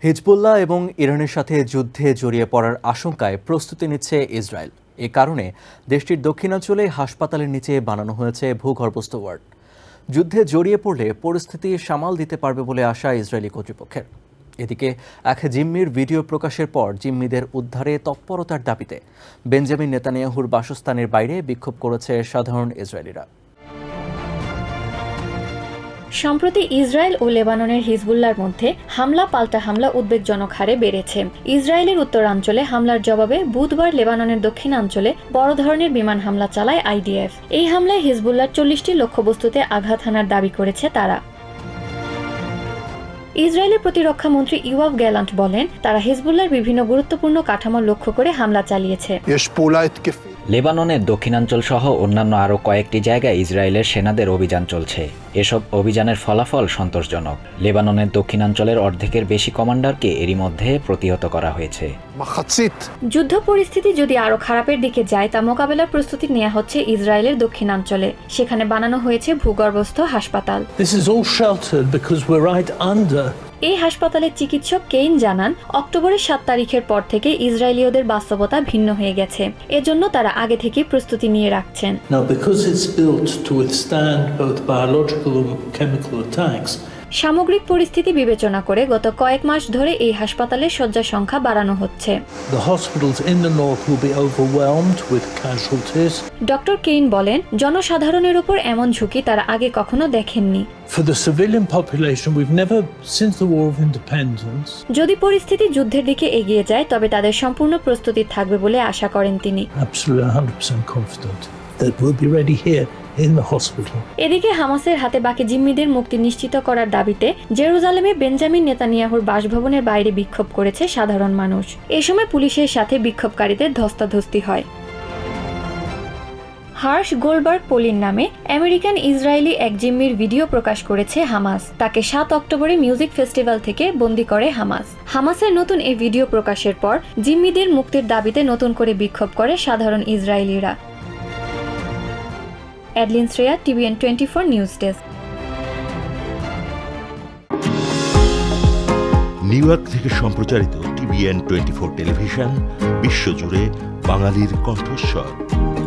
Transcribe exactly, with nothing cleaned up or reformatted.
Hezbollah এবং ইরানের সাথে যুদ্ধে জড়িয়ে পড়ার আশঙ্কায় প্রস্তুতি নিচ্ছে ইসরায়েল। এ কারণে দেশটির দক্ষিণাঞ্চলে হাসপাতালের নিচে বানানো হয়েছে ভূগর্ভস্থ ওয়ার্ড। যুদ্ধে জড়িয়ে পড়লে পরিস্থিতি সামাল দিতে পারবে বলে আশা ইসরায়েলি কর্তৃপক্ষের। এদিকে এক জিম্মির ভিডিও প্রকাশের পর জিম্মিদের উদ্ধারে তৎপরতার দাবিতে বেঞ্জামিন নেতানিয়াহুর বাসস্থানের বাইরে বিক্ষোভ করেছে সাধারণ ইসরায়েলিরা। সম্প্রতি ইসরায়েল ও লেবাননের হিজবুল্লাহর মধ্যে হামলা পাল্টা হামলা উদ্বেগজনক হারে বেড়েছে। ইসরায়েলের উত্তরাঞ্চলে হামলার জবাবে বুধবার লেবাননের দক্ষিণাঞ্চলে বড় ধরনের বিমান হামলা চালায় আইডিএফ। এই হামলায় হিজবুল্লাহর চল্লিশটি লক্ষ্যবস্তুতে আঘাত হানার দাবি করেছে তারা। ইসরায়েলের প্রতিরক্ষা মন্ত্রী ইয়োয়াভ গ্যালান্ট বলেন, তারা হিজবুল্লাহর বিভিন্ন গুরুত্বপূর্ণ কাঠামো লক্ষ্য করে হামলা চালিয়েছে। লেবাননের দক্ষিণাঞ্চল সহ অন্যান্য আরও কয়েকটি জায়গায় ইসরায়েলের সেনাদের অভিযান চলছে। এসব অভিযানের ফলাফল সন্তোষজনক। লেবাননের দক্ষিণাঞ্চলের অর্ধেকের বেশি কমান্ডারকে এরই মধ্যে প্রতিহত করা হয়েছে। যুদ্ধ পরিস্থিতি যদি আরও খারাপের দিকে যায় তা মোকাবেলার প্রস্তুতি নেওয়া হচ্ছে ইসরায়েলের দক্ষিণাঞ্চলে। সেখানে বানানো হয়েছে ভূগর্ভস্থ হাসপাতাল। এই হাসপাতালের চিকিৎসক কেইন জানান, অক্টোবরের সাত তারিখের পর থেকে ইসরায়েলীয়দের বাস্তবতা ভিন্ন হয়ে গেছে। এজন্য তারা আগে থেকেই প্রস্তুতি নিয়ে রাখছেন। সামগ্রিক পরিস্থিতি বিবেচনা করে গত কয়েক মাস ধরে এই হাসপাতালের শয্যা সংখ্যা বাড়ানো হচ্ছে। ডক্টর কেইন বলেন, জনসাধারণের উপর এমন ঝুঁকি তারা আগে কখনো দেখেননি। যদি পরিস্থিতি যুদ্ধের দিকে এগিয়ে যায় তবে তাদের সম্পূর্ণ প্রস্তুতি থাকবে বলে আশা করেন তিনি। এদিকে হামাসের হাতে বাকি জিম্মিদের মুক্তি নিশ্চিত করার দাবিতে জেরুজালেমে বেঞ্জামিন নেতানিয়াহুর বাসভবনের বাইরে বিক্ষোভ করেছে সাধারণ মানুষ। এ সময় পুলিশের সাথে বিক্ষোভকারীদের ধস্তাধস্তি হয়। হার্শ গোল্ডবার্গ পোলিন নামে আমেরিকান ইসরায়েলি এক জিম্মির ভিডিও প্রকাশ করেছে হামাস। তাকে সাত অক্টোবরে মিউজিক ফেস্টিভ্যাল থেকে বন্দী করে হামাস। হামাসের নতুন এই ভিডিও প্রকাশের পর জিম্মিদের মুক্তির দাবিতে নতুন করে বিক্ষোভ করে সাধারণ ইসরায়েলিরা। Adeline Shreya, TVN twenty four news desk. New York থেকে সম্প্রচারিত টিভিএন টোয়েন্টি ফোর টেলিভিশন বিশ্বজুড়ে বাঙালির কণ্ঠস্বর।